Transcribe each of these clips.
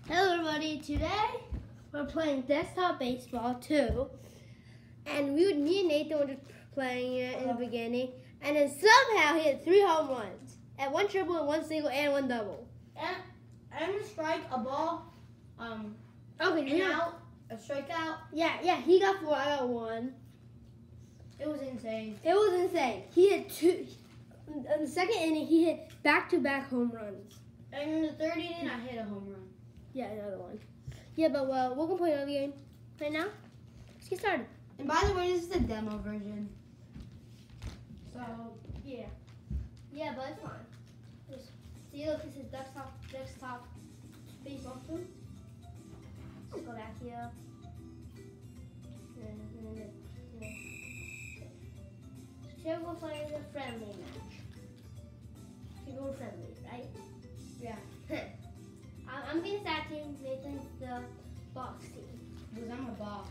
Hello everybody, today we're playing Desktop Baseball 2. And me and Nathan were just playing it in the beginning. And then somehow he had 3 home runs. And 1 triple and 1 single and 1 double. And a strike, a ball, Okay, out, a strikeout. Yeah, he got 4, I got 1. It was insane. It was insane. He hit 2, in the second inning he hit back-to-back home runs. And in the third inning, I hit a home run. Yeah, another one. Yeah, but we're going to play another game right now. Let's get started. And by the way, this is the demo version. So, Yeah. Yeah, but it's fine. Just see, look, this is desktop baseball 2. Let's go back here. Should we go play the friendly match? Should we go friendly, right? yeah. I'm being stat team, Nathan's the box team. Because I'm a boss.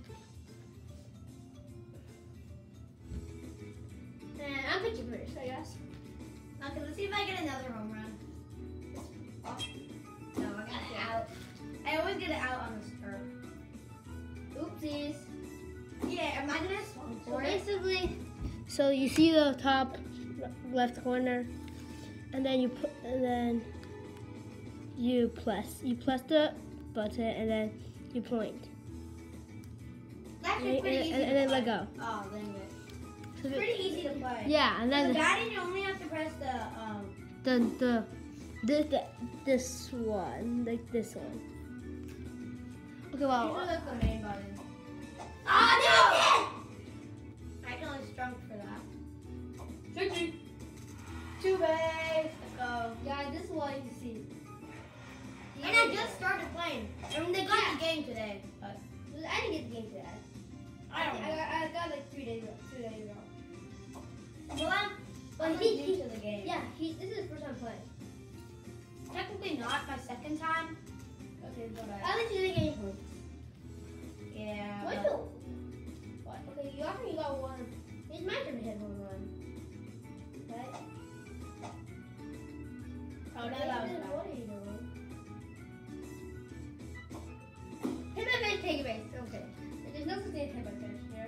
And I'm pitching first, I guess. Okay, let's see if I get another home run. Oh. No, I got it out. I always get it out on the start. Oopsies. Yeah, am I going to swing So for it? basically, so you see the top left corner, and then you press the button, and then you point. That's pretty easy and then let go. Oh, dang it. So It's pretty easy to play. yeah, and then The batting, you only have to press this one, like this one. Okay, these well. are like the main buttons. Oh no! I can only strung for that. Tricky. 2 base. Let's go. Guys, this is what you see. And I just started playing. And they got the game today. But I didn't get the game today. I don't know. I got like 2 days ago. Well, I'm new to the game. Yeah, this is his first time playing. Technically not my second time. Okay, but at least you didn't get any points. Yeah. What? but- What? Okay, you actually got 1. It's my turn to hit home run. Right? Oh, no, that was bad. What are you doing? Hit my base, take a base. Okay. There's no such thing as hit my pitch here.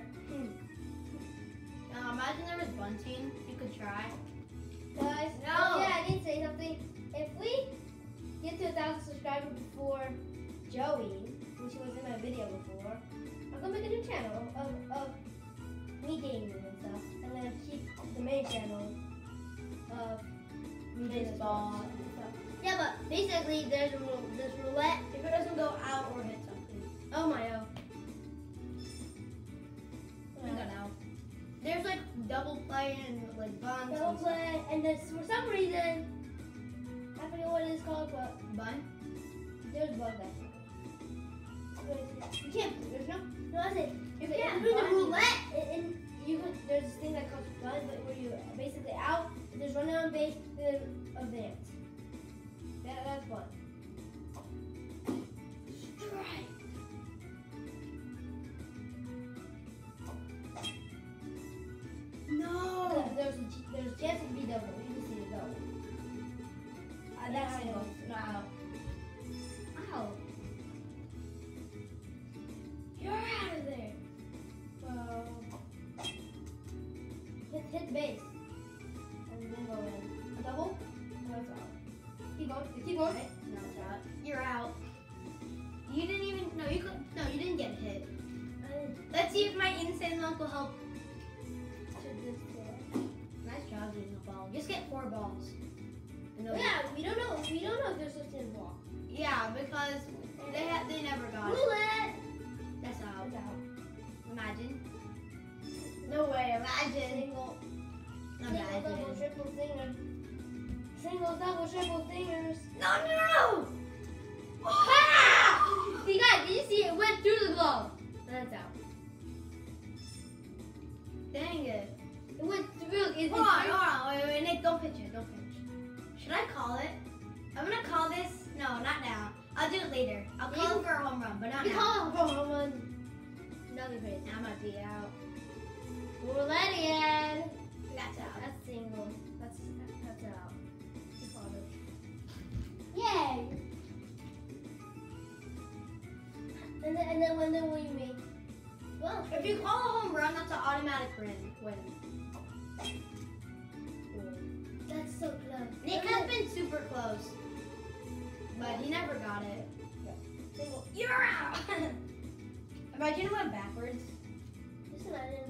Imagine there was bunting. You could try. Guys, No. yeah, I didn't say something. If we get to 1,000 subscribers before Joey, which was in my video before, I'm gonna make a new channel of me gaming and stuff, and then keep the main channel of me Baseball. and stuff. Yeah, but basically there's roulette. If it doesn't go out or hit something. Oh my oh. We got out. There's like double play and like bunts. Double and stuff. play, and then for some reason, I forget what it is called, but Bun? there's bug that. You can't. There's no. I said if Yeah, you're doing the bun. roulette, and you could, there's this thing that calls buzz, but where you basically out, if there's running on base, then advance. That's fun. Strike. No. There's a chance it could be double. You can see it double. That's single. No. Ow. You're out of there. Hit the base. And then go in. A double? No, it's out. Keep going. Keep going. No, it's out. You're out. You didn't even. No, you could. No, you didn't get hit. Let's see if my insane luck will help. Nice job getting a ball. Just get 4 balls. Yeah, we don't know. We don't know if there's such a ball. Yeah, because they never got it. Roulette. That's out. It's out. Imagine. No way. Imagine. Single. Imagine. Single, double, triple finger. Single, double, triple fingers. No. Ah! See, guys, did you see it went through the glove? That's out. Dang it. It went through. Hold on. Wait, Nick, don't pitch it. Don't pitch. Should I call it? I'm gonna call this. No, not now. I'll do it later. I'll call it for a home run, but not You now. call it for home run. Another pitch. I might be out. Roulette again. That's out. That's single. That's out. You called it. Yay! And then when you make, well, If you call a home run, that's an automatic win. that's so close. Nick has been super close, but he never got it. You're out. Imagine it went backwards. Just imagine.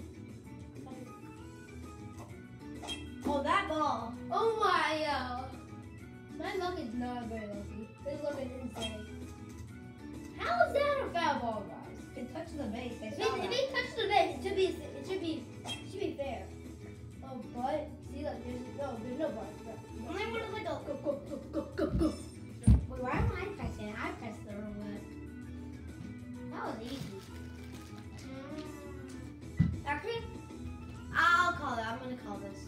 Oh, that ball. Oh my! My luck is not very lucky. This luck is insane. How is that a foul ball, guys? It touched the base. If it touched the base, it should be fair. Oh, but see, like there's no but. Only one is like a go. Wait, why am I pressing it? I pressed the wrong button. That was easy. Actually, I'll call it. I'm gonna call this.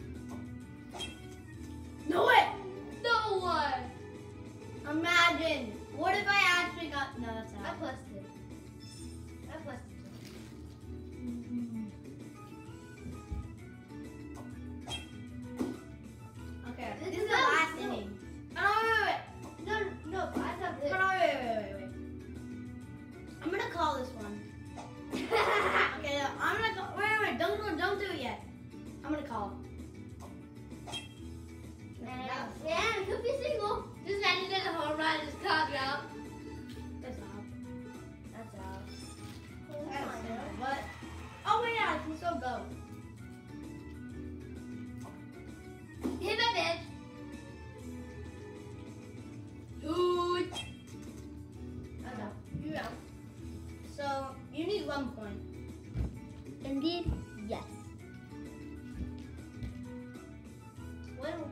No way! No one. Imagine. What if I actually got? No, that's I out. pressed it. I pressed it. Okay, This this is is the last no. inning. Oh, wait. No, but I thought this. Hold on, wait. I'm gonna call this one. Okay, I'm gonna call. Wait. Don't do it yet. I'm gonna call. And it could be single. Just imagine there's a home run, just caught it up. That's out. That's out. That's out. But oh wait, yeah, I can still go. Hit my bitch. Dude. That's out. You out. So you need 1 point. Indeed, yes. Well,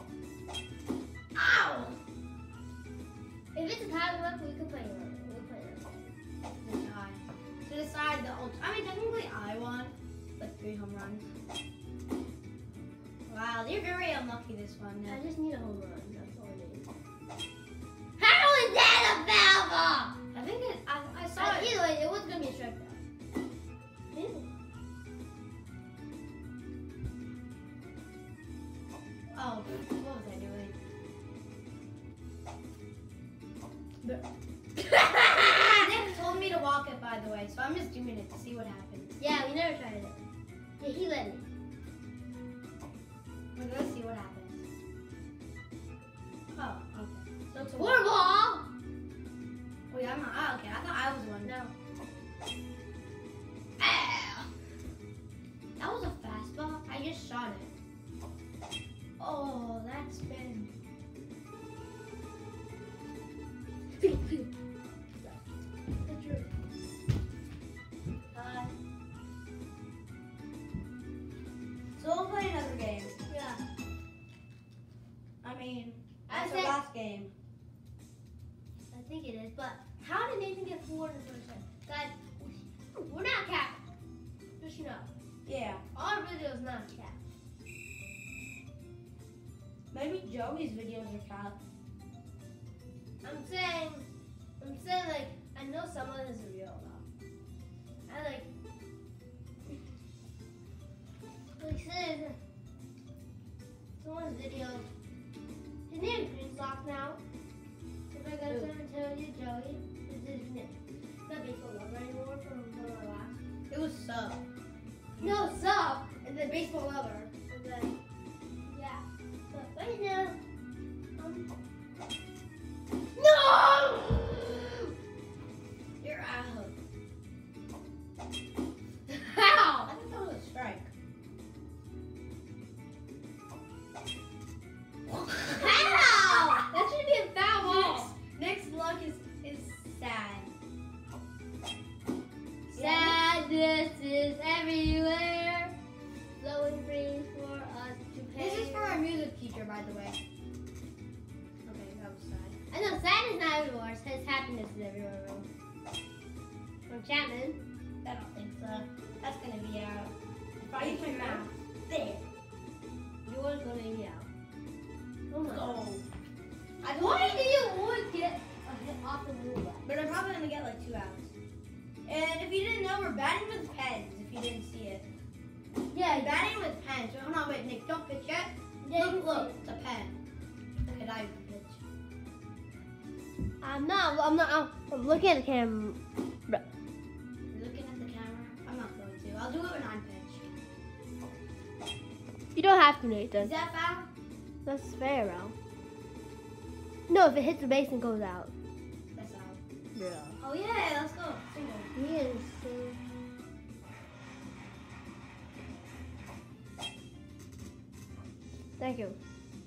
Ow! if it's a tie up, we can play it. We'll play it. To decide the ult. I mean, technically I won, like 3 home runs. Wow, you're very unlucky this one. I Nick. just need a home run. That's all I need. How is that a foul ball? I think I saw it. Either way, it was gonna be a strikeout. Oh, what was I doing? Nick told me to walk it, by the way, so I'm just doing it to see what happens. Yeah, we never tried it. Yeah, he let me. We're gonna see what happens. Oh, okay. So it's a Four ball. Wait, I'm not. Oh, okay. I thought I was one. No. Ow! That was a fastball. I just shot it. Oh, that spin. So we'll play another game. Yeah. I mean, I that's our said- last game. I think it is, but how did Nathan get 4 in the first time? Guys, we're not capping. Just you know. Yeah. Our video is not capped. Maybe Joey's videos are capped. I'm saying like, I know some of this is real though. I like said, someone's video, his name is Greenslock now. If I go to him and tell you, Joey, this is his name. Not baseball lover anymore from our last. It was sub. No, sub, and then baseball lover. And then, yeah. But right now, no! You're out. How? I thought that was a strike. How? That should be a foul ball. Nick's luck is sad. Sadness is everywhere, flowing free for us to pay. This is for our music teacher, by the way. Okay, that was sad. I know sadness is not everywhere. It says happiness is everywhere. From Chapman. I don't think so. That's gonna be out. If I use my mouth. There. Yours gonna be out. Oh my god. Go. Why do you always get a hit off the rule? But I'm probably gonna get like 2 outs. And if you didn't know, we're batting with pens. If you didn't see it. Yeah, Batting with pens. Wait, hold on, wait, Nick, don't pitch yet. Yeah, Look, it's a pen. Okay, now you can pitch. I I'm not. I'm looking at the camera. You're looking at the camera? I'm not going to. I'll do it when I pitch. You don't have to, Is Nathan. that foul? That's fair, bro. No, if it hits the base and goes out. That's out. Yeah. Oh yeah, let's go. Single. Yes. Thank you.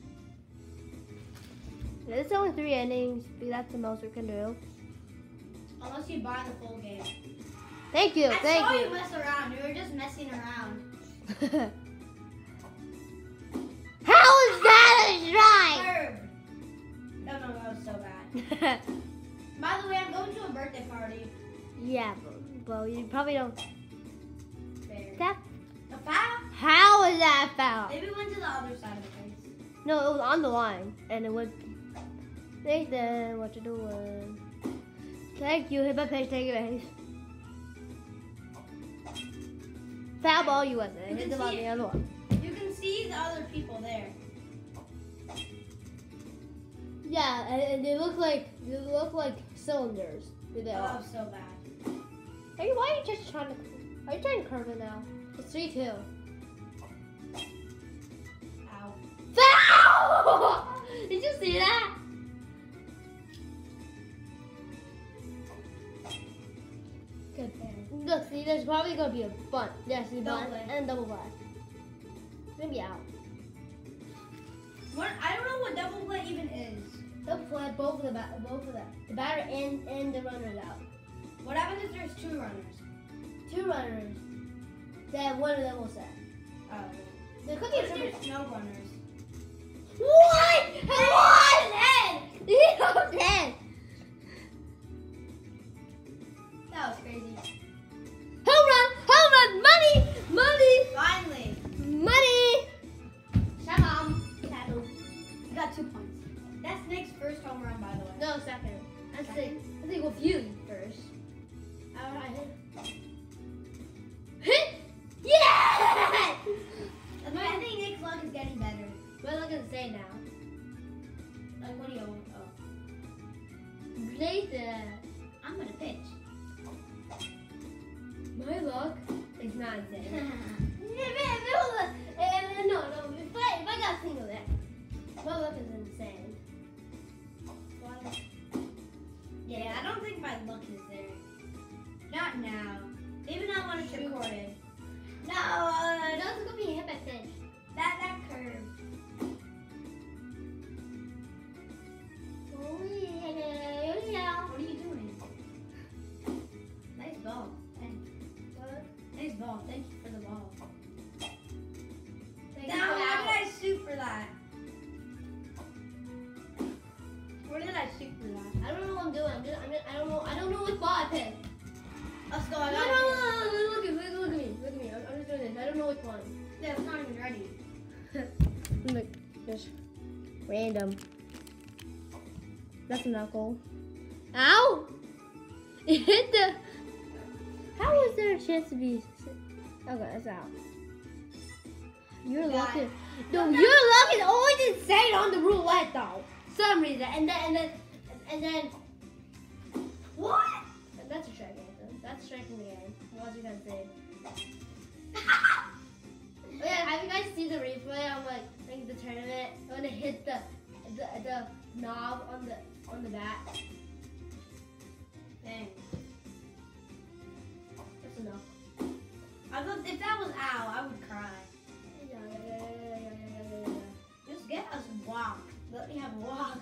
It's only 3 innings, but that's the most we can do. Unless you buy the full game. Thank you, I thank saw you. you mess around. You were just messing around. How is that a strike? Herb. No, that was so bad. By the way, I'm going to a birthday party. Yeah, but you probably don't. Fair. That, A foul? how is that foul? Maybe it went to the other side of the face. No, it was on the line, and it went. Nathan, what you doing? Thank you, hit my pitch, take it base. Foul ball, USA. You Hit can the ball see the it. other one. You can see the other people there. Yeah, and they look like cylinders. Do they Oh, all? so bad. Why are you just trying to? Are you trying to curve it now? It's 3-2. Ow. Foul! Did you see that? Good. Look, see, there's probably gonna be a bunt. Yeah, see, Double bunt play. and double play. It's gonna be out. What? I don't know what double play even is. Double play, both of the batter and the runners out. What happens if there's 2 runners? 2 runners. Then one of them will set. Oh. There could What be if a there's no runners? What? What? You know 10. That was crazy. Home run, money, Finally. money. Shalom. You got 2 points. That's Nick's first home run, by the way. No, second. I think with you first. All right. Hit. Yeah! I think Nick's luck is getting better. What am I gonna say now? Like, what do you want? Oh. Nathan, I'm gonna pitch. my luck is not insane. Yeah, No. If I got single there, my luck is insane. I don't think my luck is there. Not now. Maybe not when it's recorded. No, That's gonna be hit by pitch. that curve. Oh yeah. What are you doing? Nice ball. Thanks. What? Nice ball. Thank you for the ball. Thank Now, you for where that. did I shoot for that? Where did I shoot for that? I don't know what I'm doing. I don't know what ball I picked. Let's go. No, I got it. look at me. I'm just doing this. I don't know which one. Yeah, it's not even ready. Look, just random. That's a knuckle. Ow! It hit the. How was there a chance to be? Okay, that's out. You're Got lucky. it. No, your luck is always insane on the roulette though. Some reason, and then. What? That's a strike, Nathan. That's a strike in the game. What was you gonna say? Oh yeah, have you guys seen the replay on like the tournament when it hit the knob on the bat? Dang. That's enough. I thought if that was ow, I would cry. Yeah. Just get us a walk. Let me have a walk.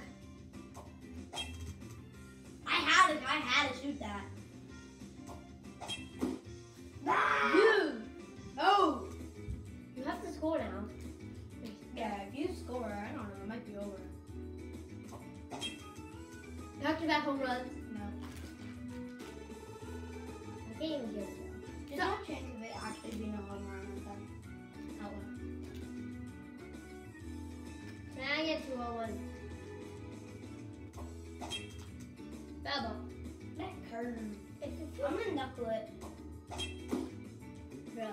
I had to shoot that. You. Oh. You have to score now. Yeah, if you score, I don't know, it might be over. Back-to-back home runs. No. I can't even get it though. There's no chance of it actually being a home run with that. That one. Can I get 2-0-1? Foul ball. That curve. It's I'm gonna knuckle it. Bro.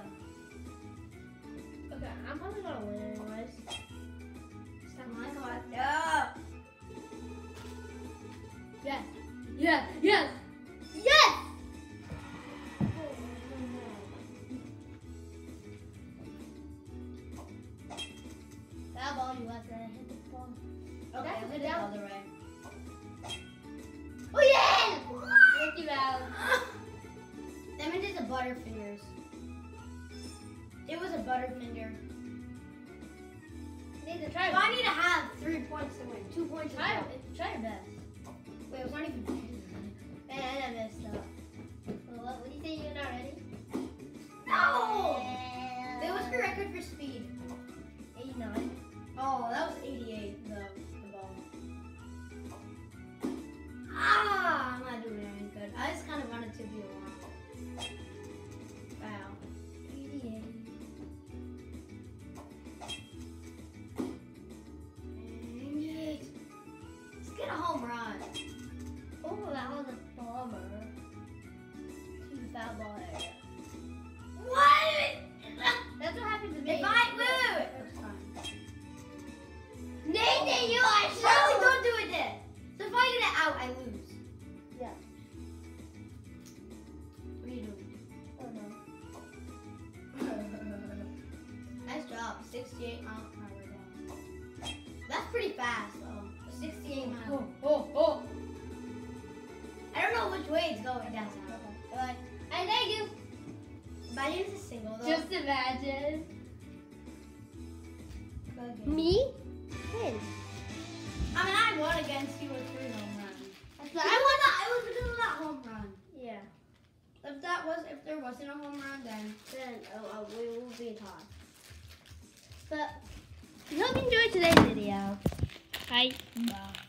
Okay, I'm probably gonna win anyways. Oh my god. Yeah. Yes. Yes! Yes! Yes! That ball you left there. Hit the ball. Okay, That's I'll hit it down. the other way. Oh yeah! Thank you, Al. That meant it's a butterfingers. It was a butterfinger. Need to try. So I need to have 3 points to win. 2 points to Try, win. try your best. Wait, it was not even. And I messed up. Well, what do you say? You're not ready? No! It was her record for speed. 89. Oh, that was 88, the ball. Ah, I'm not doing any good. I just kind of wanted to be a long. Wow. 88. Dang it. Let's get a home run. Oh, that was a bomber. To the foul ball area. What? That's what happened to me. If I wait. That's fine. Nathan, you are so. Shirley, don't do it then. So if I get it out, I lose. Yeah. What are you doing? Oh no. Nice job. 68 mile per hour ball. That's pretty fast though. 68 miles. Oh. I don't know which way it's going down. But I thank you. My name is a single though. Just imagine. Okay. Me? Win. I mean, I won against you with 3 home runs. That's I what won that. It was because of that home run. Yeah. If there wasn't a home run, then We will be tied. But we hope you enjoyed today's video. Bye. Bye.